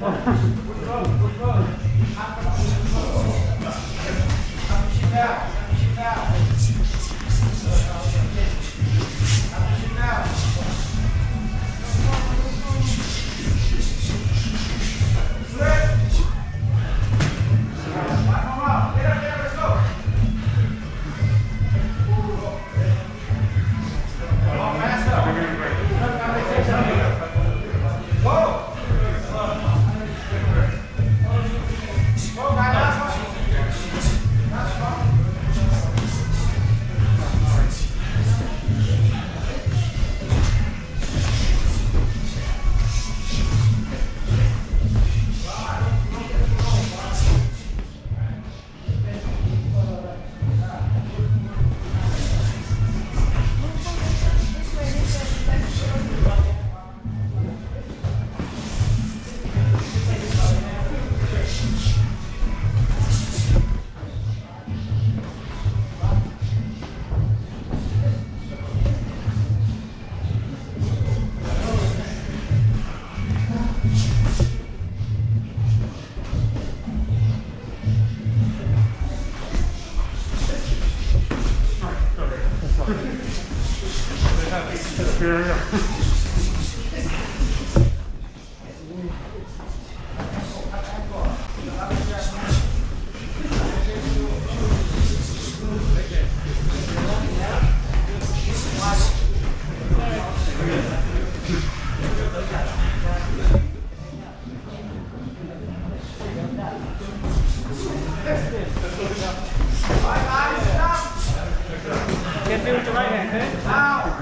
Get through with your right hand, okay? Now,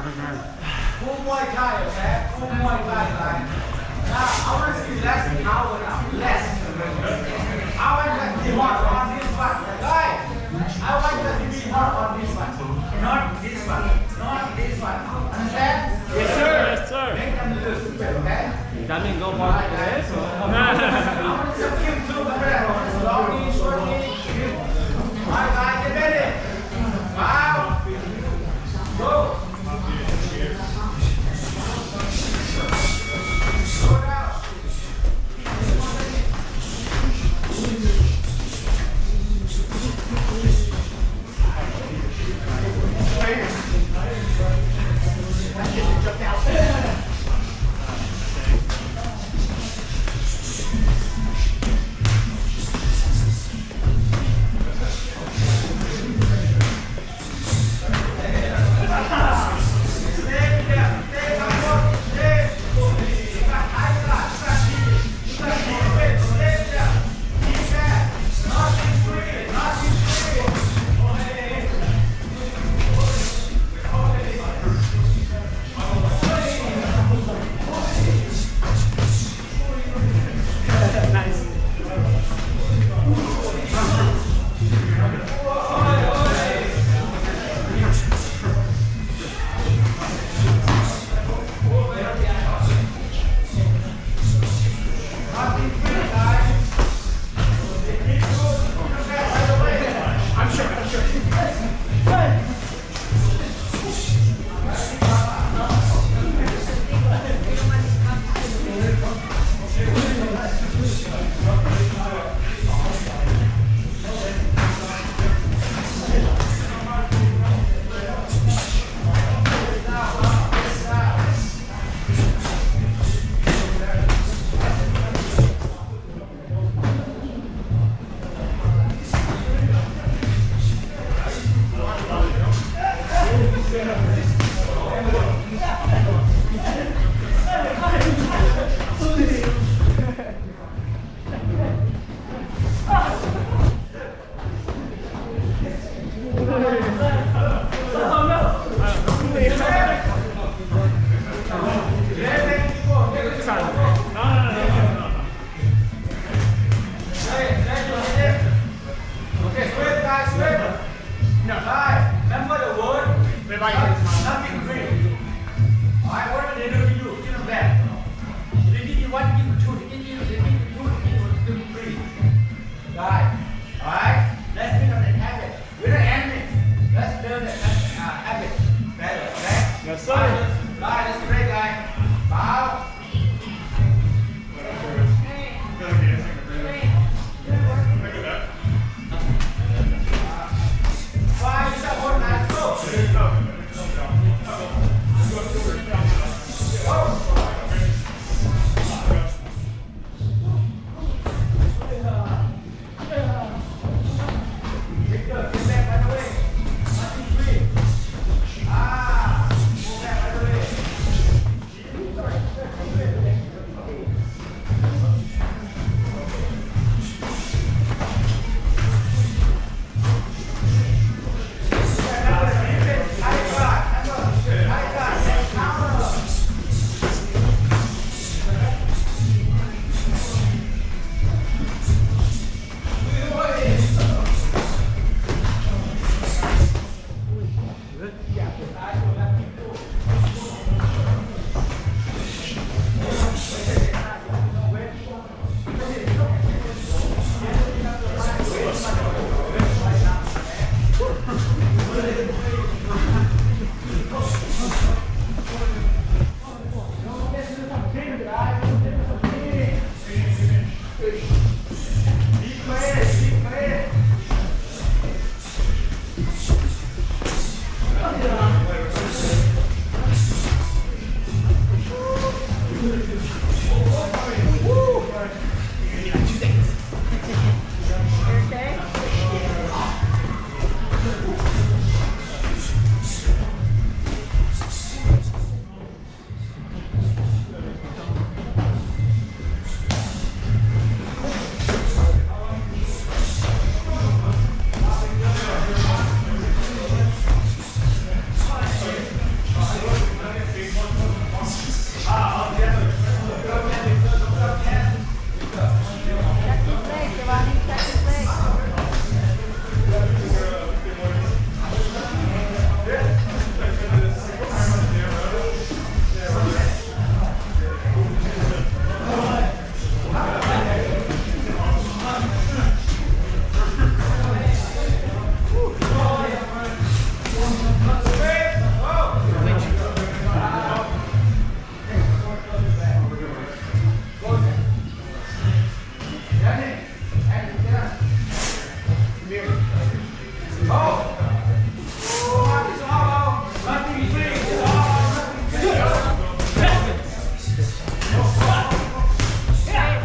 full Muay Thai, okay? Full Muay Thai, right? Now, I want to see less power now. Less. I want that to be hard on this one. Right? I want that to be hard on this one. Not this one. Not this one. Understand? Yes, sir. Yes, sir. Make them lose, okay? That means go back to this. I want to keep two the breath. Slowly, shortly. Alright, guys, get ready. Wow. Go.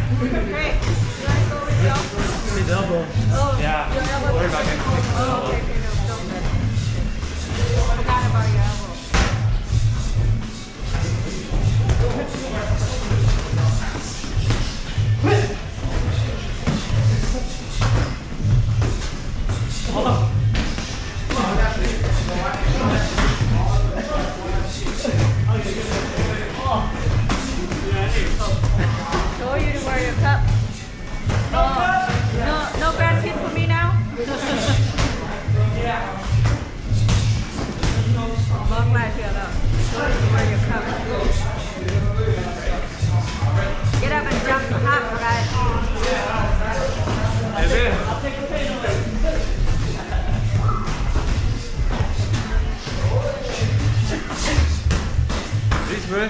Hey, you want to go with your elbow? His elbow. Oh, Yeah. your elbow. Worry about getting kicked. Oh, okay, no, don't. Forgot about your elbow. Told you to wear your cup. No grass hit for me now. Walk like here, look. Told you to wear your cup. Get up and jump hop, guys. This way.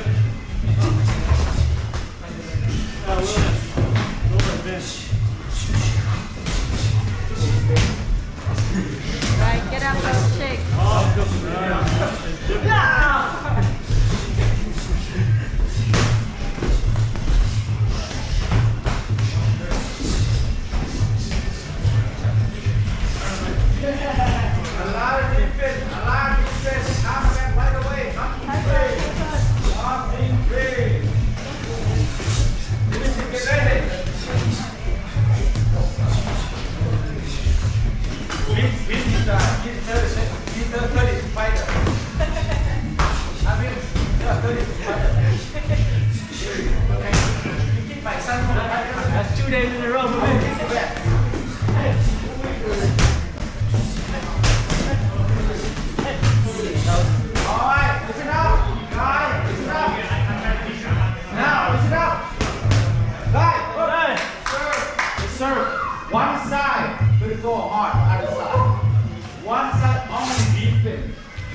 Right, get up and shake. Allow defense. Come back right away. Come free. Get ready. He's the 30 fighter. I mean, yeah, 30 fighter. Okay. You keep my son from the fighter. That's 2 days in a row for me. Alright, listen up. Guys, listen up. Now, listen up. Guys, sir. One side will go hard, other side. One side only defense.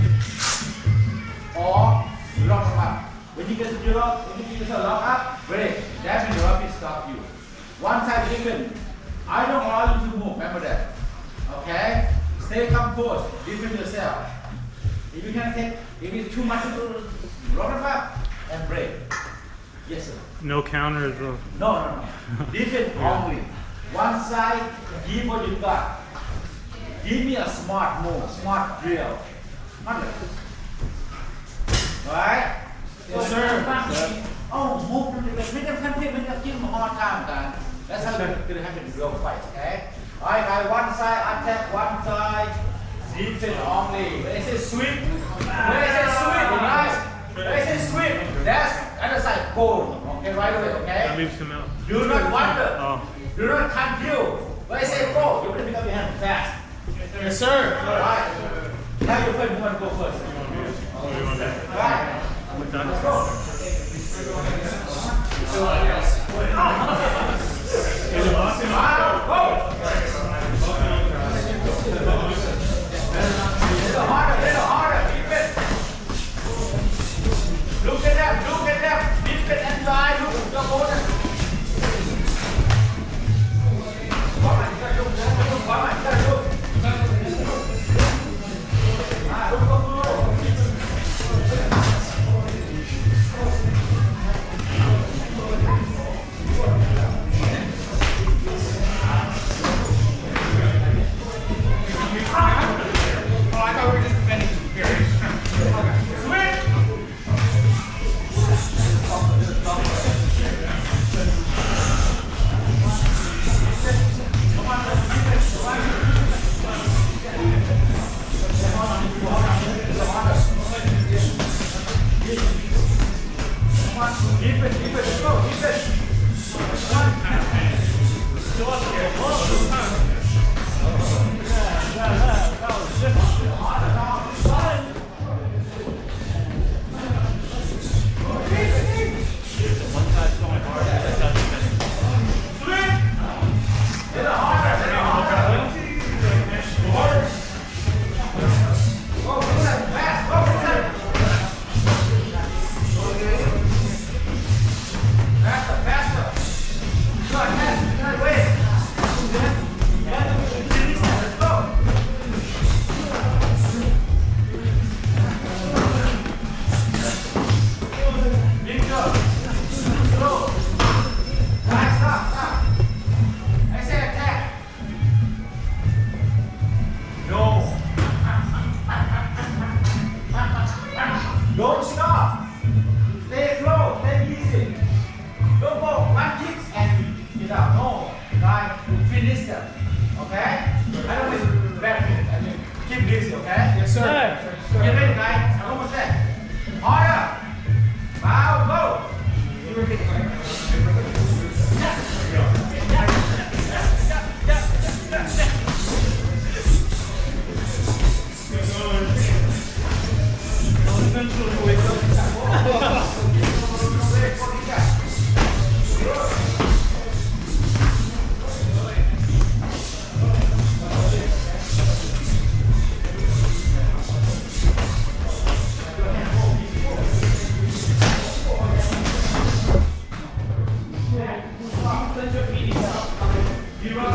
Or lock up. When you get to lock up, break. That means the referee stop you. One side defense. I don't allow you to move. Remember that. Okay? Stay composed. Defend yourself. If you can take, if it's too much, lock up and break. Yes, sir. No counter as well. No. Defense only. One side, give what you got. Give me a smart move, smart drill. Not like this. Alright? Yes, sir. Oh, move from the back. Make them give them a hard time, guys. That's how you're going to have a real fight, okay? Alright, guys, one side, attack, one side. Defense only. When I say sweep, guys. When I say sweep, that's other side goal. Okay, right away, okay? That leaves him out. Do not wonder. Oh. Do not confuse. When I say go, you're going to pick up your hand fast. Yes, sir. All right. Now your friend, you want to go first. All right. Let's go. Little harder. Keep it. Look at them. Keep it and try. Look at the opponent. this step. Okay? I don't mean back it. I mean keep busy, okay? Yes, sir. Get ready, guys. I'm almost there. Harder. Now go. You